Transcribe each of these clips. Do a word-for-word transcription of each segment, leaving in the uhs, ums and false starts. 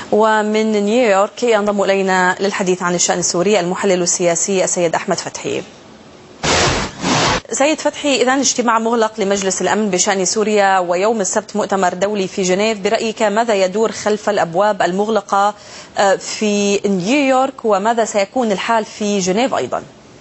ومن نيويورك ينضم إلينا للحديث عن الشأن السوري المحلل السياسي السيد أحمد فتحي. سيد فتحي، إذا اجتماع مغلق لمجلس الأمن بشأن سوريا ويوم السبت مؤتمر دولي في جنيف، برأيك ماذا يدور خلف الأبواب المغلقة في نيويورك وماذا سيكون الحال في جنيف أيضا؟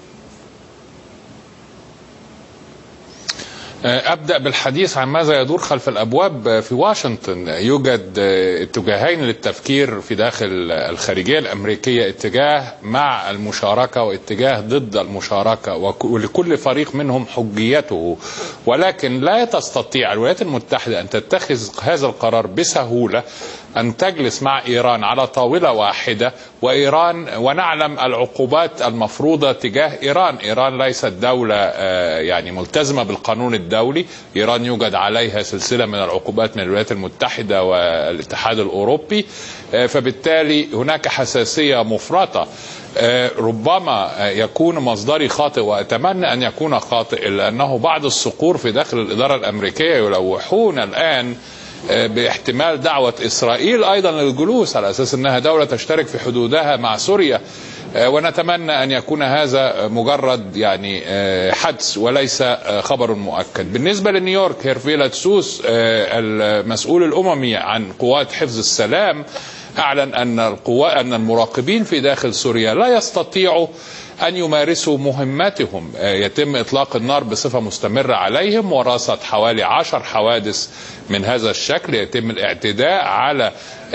أبدأ بالحديث عن ماذا يدور خلف الأبواب في واشنطن. يوجد اتجاهين للتفكير في داخل الخارجية الأمريكية، اتجاه مع المشاركة واتجاه ضد المشاركة، ولكل فريق منهم حجيته، ولكن لا تستطيع الولايات المتحدة أن تتخذ هذا القرار بسهولة، أن تجلس مع إيران على طاولة واحدة، وإيران ونعلم العقوبات المفروضة تجاه إيران. إيران ليست دولة يعني ملتزمة بالقانون الدولي، إيران يوجد عليها سلسلة من العقوبات من الولايات المتحدة والاتحاد الأوروبي، فبالتالي هناك حساسية مفرطة. ربما يكون مصدري خاطئ وأتمنى أن يكون خاطئ، إلا أنه بعض الصقور في داخل الإدارة الأمريكية يلوحون الآن باحتمال دعوة إسرائيل أيضا للجلوس على أساس أنها دولة تشترك في حدودها مع سوريا، ونتمنى أن يكون هذا مجرد يعني حدس وليس خبر مؤكد. بالنسبة لنيويورك، هيرفيلا تسوس المسؤول الأممي عن قوات حفظ السلام أعلن أن القوات أن المراقبين في داخل سوريا لا يستطيعوا أن يمارسوا مهمتهم، يتم إطلاق النار بصفة مستمرة عليهم، ورصد حوالي عشر حوادث من هذا الشكل، يتم الاعتداء على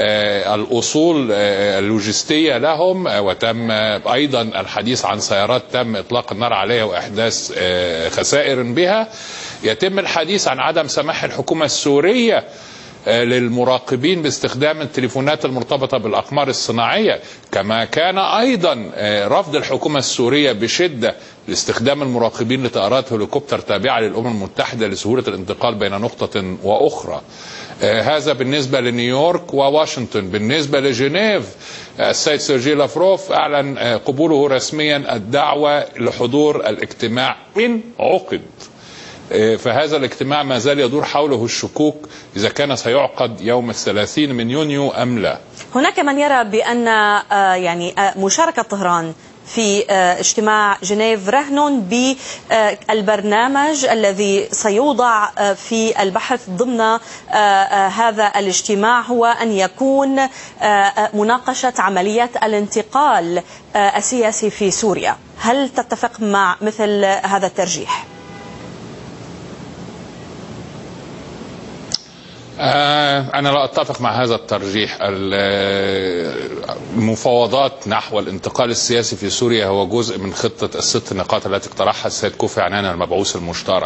الأصول اللوجستية لهم، وتم أيضا الحديث عن سيارات تم إطلاق النار عليها وإحداث خسائر بها. يتم الحديث عن عدم سماح الحكومة السورية للمراقبين باستخدام التليفونات المرتبطة بالأقمار الصناعية، كما كان أيضا رفض الحكومة السورية بشدة لاستخدام المراقبين لطائرات هليكوبتر تابعة للأمم المتحدة لسهولة الانتقال بين نقطة وأخرى. هذا بالنسبة لنيويورك وواشنطن. بالنسبة لجنيف، السيد سيرجي لافروف أعلن قبوله رسميا الدعوة لحضور الاجتماع إن عقد، فهذا الاجتماع ما زال يدور حوله الشكوك إذا كان سيعقد يوم الثلاثين من يونيو أم لا. هناك من يرى بأن يعني مشاركة طهران في اجتماع جنيف رهن بالبرنامج الذي سيوضع في البحث ضمن هذا الاجتماع، هو أن يكون مناقشة عملية الانتقال السياسي في سوريا. هل تتفق مع مثل هذا الترجيح؟ أنا لا أتفق مع هذا الترجيح. المفاوضات نحو الانتقال السياسي في سوريا هو جزء من خطة الست نقاط التي اقترحها السيد كوفي عنان المبعوث المشترك،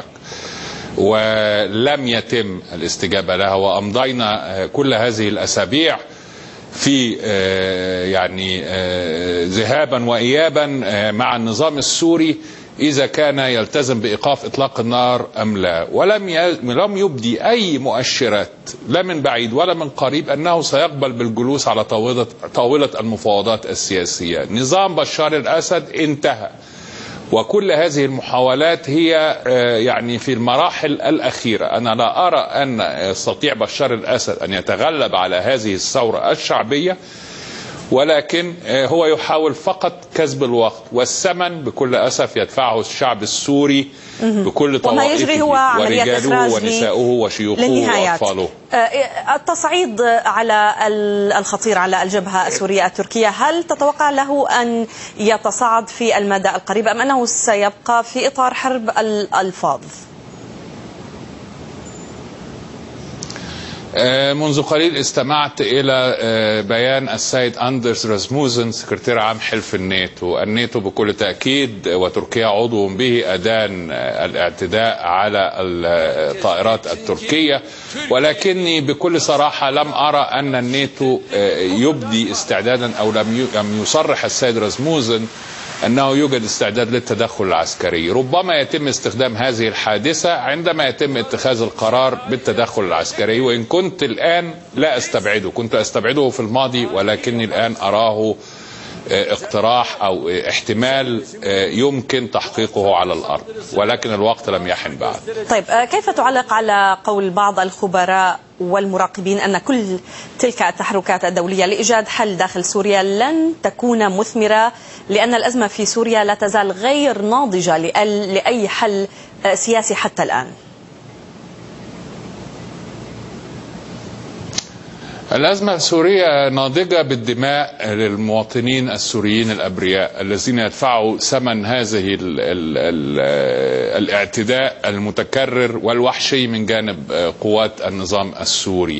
ولم يتم الاستجابة لها، وأمضينا كل هذه الأسابيع في يعني ذهابا وإيابا مع النظام السوري إذا كان يلتزم بإيقاف إطلاق النار أم لا، ولم لم يبدي أي مؤشرات لا من بعيد ولا من قريب أنه سيقبل بالجلوس على طاولة طاولة المفاوضات السياسية. نظام بشار الأسد انتهى، وكل هذه المحاولات هي يعني في المراحل الأخيرة. أنا لا أرى أن يستطيع بشار الأسد أن يتغلب على هذه الثورة الشعبية، ولكن هو يحاول فقط كسب الوقت، والثمن بكل أسف يدفعه الشعب السوري بكل طوائفه ورجاله ونساؤه وشيوخه وأطفاله. التصعيد على الخطير على الجبهة السورية التركية، هل تتوقع له أن يتصاعد في المدى القريب أم أنه سيبقى في إطار حرب الألفاظ؟ منذ قليل استمعت إلى بيان السيد أندرس راسموسن سكرتير عام حلف الناتو. الناتو بكل تأكيد وتركيا عضو به أدان الاعتداء على الطائرات التركية، ولكني بكل صراحة لم أرى أن الناتو يبدي استعدادا، أو لم يصرح السيد راسموسن أنه يوجد استعداد للتدخل العسكري. ربما يتم استخدام هذه الحادثة عندما يتم اتخاذ القرار بالتدخل العسكري، وإن كنت الآن لا أستبعده، كنت أستبعده في الماضي ولكني الآن أراه اقتراح أو احتمال يمكن تحقيقه على الأرض، ولكن الوقت لم يحن بعد. طيب كيف تعلق على قول بعض الخبراء والمراقبين أن كل تلك التحركات الدولية لإيجاد حل داخل سوريا لن تكون مثمرة، لأن الأزمة في سوريا لا تزال غير ناضجة لأي حل سياسي حتى الآن؟ الأزمة السورية ناضجة بالدماء للمواطنين السوريين الأبرياء الذين يدفعوا ثمن هذه ال ال ال الاعتداء المتكرر والوحشي من جانب قوات النظام السوري.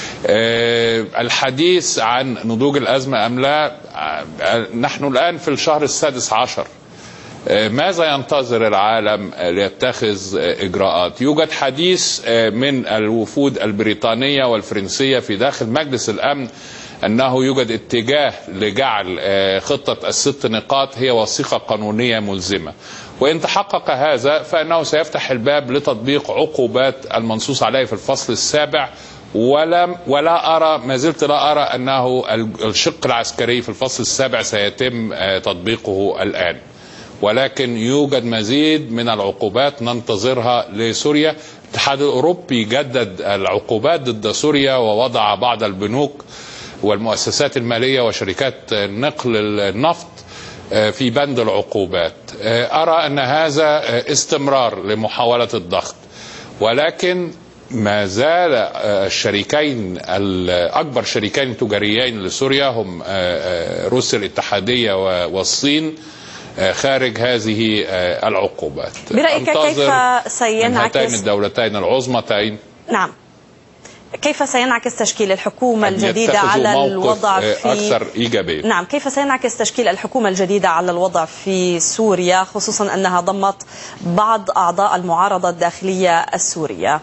الحديث عن نضوج الأزمة أم لا، نحن الآن في الشهر السادس عشر. ماذا ينتظر العالم ليتخذ إجراءات؟ يوجد حديث من الوفود البريطانية والفرنسية في داخل مجلس الأمن أنه يوجد اتجاه لجعل خطة الست نقاط هي وثيقة قانونية ملزمة، وإن تحقق هذا فإنه سيفتح الباب لتطبيق عقوبات المنصوص عليه في الفصل السابع. ولا ولا أرى ما زلت لا أرى أنه الشق العسكري في الفصل السابع سيتم تطبيقه الآن، ولكن يوجد مزيد من العقوبات ننتظرها لسوريا. الاتحاد الأوروبي جدد العقوبات ضد سوريا ووضع بعض البنوك والمؤسسات المالية وشركات نقل النفط في بند العقوبات. أرى أن هذا استمرار لمحاولة الضغط، ولكن ما زال الشريكين الأكبر شريكين تجاريين لسوريا هم روسيا الاتحادية والصين خارج هذه العقوبات. برأيك كيف سينعكس هاتين الدولتين العظمتين؟ نعم، كيف سينعكس تشكيل الحكومة الجديدة على الوضع في أكثر إيجابية؟ نعم، كيف سينعكس تشكيل الحكومة الجديدة على الوضع في سوريا، خصوصا أنها ضمت بعض أعضاء المعارضة الداخلية السورية؟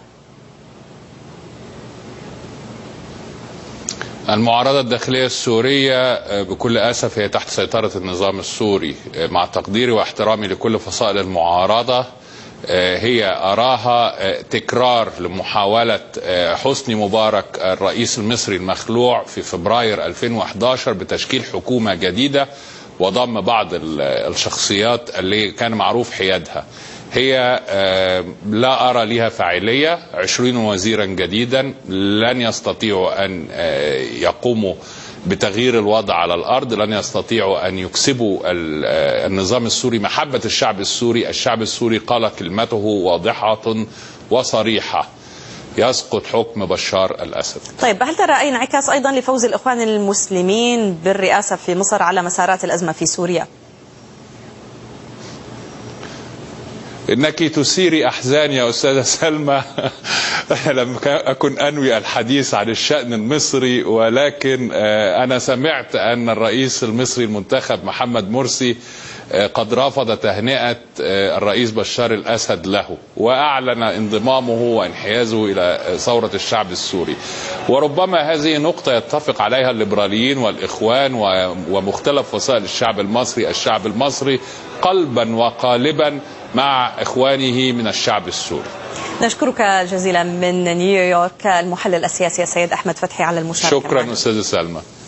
المعارضة الداخلية السورية بكل أسف هي تحت سيطرة النظام السوري. مع تقديري واحترامي لكل فصائل المعارضة، هي أراها تكرار لمحاولة حسني مبارك الرئيس المصري المخلوع في فبراير ألفين وأحد عشر بتشكيل حكومة جديدة وضم بعض الشخصيات اللي كان معروف حيادها. هي لا أرى لها فاعلية. عشرين وزيرا جديدا لن يستطيعوا أن يقوموا بتغيير الوضع على الأرض، لن يستطيعوا أن يكسبوا النظام السوري محبة الشعب السوري. الشعب السوري قال كلمته واضحة وصريحة: يسقط حكم بشار الأسد. طيب، هل ترى أي انعكاس أيضا لفوز الإخوان المسلمين بالرئاسة في مصر على مسارات الأزمة في سوريا؟ إنك تثيري أحزان يا أستاذة سلمى. لم أكن أنوي الحديث عن الشأن المصري، ولكن أنا سمعت أن الرئيس المصري المنتخب محمد مرسي قد رفض تهنئة الرئيس بشار الأسد له، وأعلن انضمامه وانحيازه إلى ثورة الشعب السوري. وربما هذه نقطة يتفق عليها الليبراليين والإخوان ومختلف فصائل الشعب المصري. الشعب المصري قلبا وقالبا مع إخوانه من الشعب السوري. نشكرك جزيلا من نيويورك المحلل السياسي السيد أحمد فتحي على المشاركة. شكرا أستاذ سلمى.